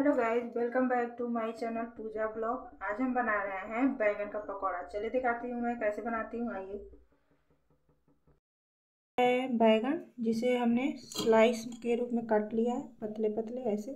Hello guys, welcome back to my channel Pooja blog. आज हम बना रहे हैं बैंगन का पकौड़ा। चलिए दिखाती हूँ मैं कैसे बनाती हूँ। आइए। बैगन जिसे हमने स्लाइस के रूप में काट लिया है, पतले पतले ऐसे।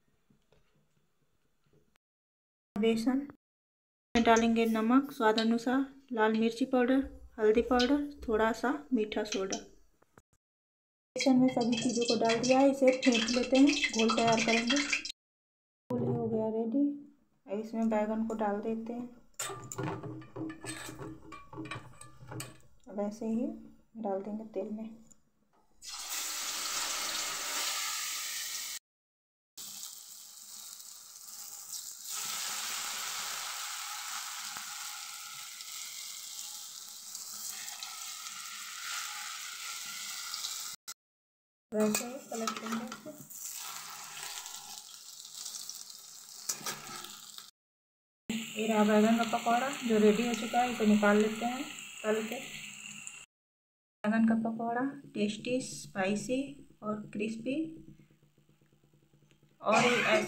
बेसन में डालेंगे नमक स्वाद अनुसार, लाल मिर्ची पाउडर, हल्दी पाउडर, थोड़ा सा मीठा सोडा। बेसन में सभी चीज़ों को डाल दिया है, इसे फेंट लेते हैं, घोल तैयार करेंगे। घोल हो गया रेडी। इसमें बैगन को डाल देते हैं। अब ऐसे ही डाल देंगे तेल में। वैसे ही पलट देंगे इसे। ये रहा बैगन का पकौड़ा जो रेडी हो चुका है। इसे निकाल लेते हैं तल के। बैगन का पकौड़ा टेस्टी, स्पाइसी और क्रिस्पी और ऐसे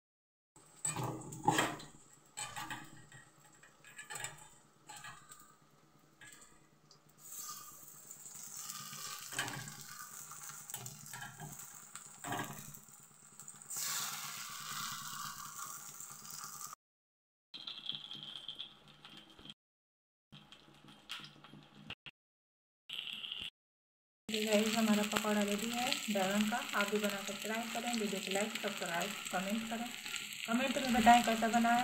गाइस हमारा पकौड़ा रेडी है बैगन का। आप भी बनाकर ट्राई करें। वीडियो को लाइक, सब्सक्राइब, कमेंट करें। कमेंट में बताएं कैसा बना है।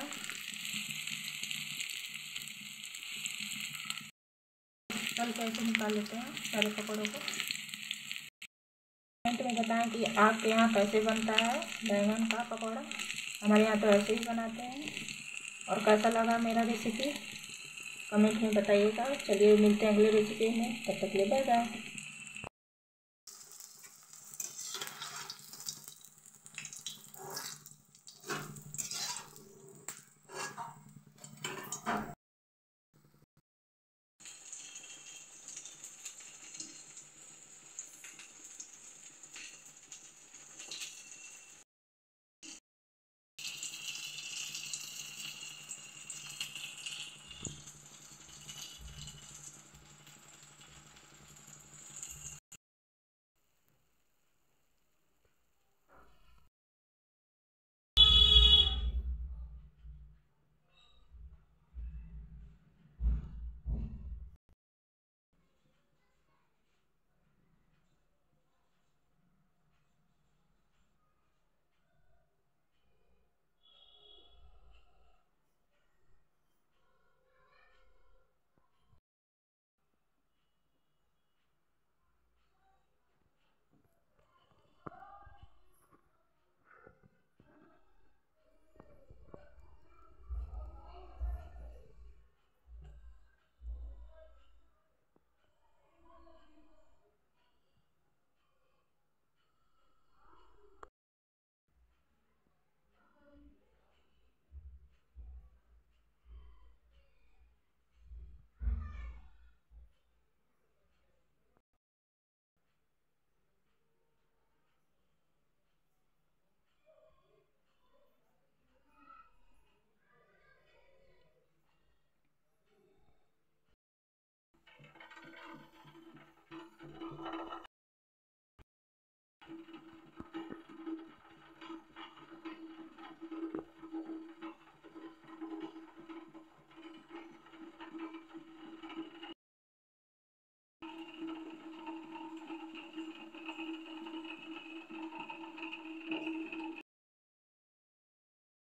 तल के ऐसे निकाल लेते हैं सारे पकौड़ों को। कमेंट में बताएं कि आपके यहाँ कैसे बनता है बैंगन का पकौड़ा। हमारे यहाँ तो ऐसे ही बनाते हैं। और कैसा लगा मेरा रेसिपी कमेंट में बताइएगा। चलिए मिलते हैं अगले रेसिपी में, तब तक के लिए बाय बाय।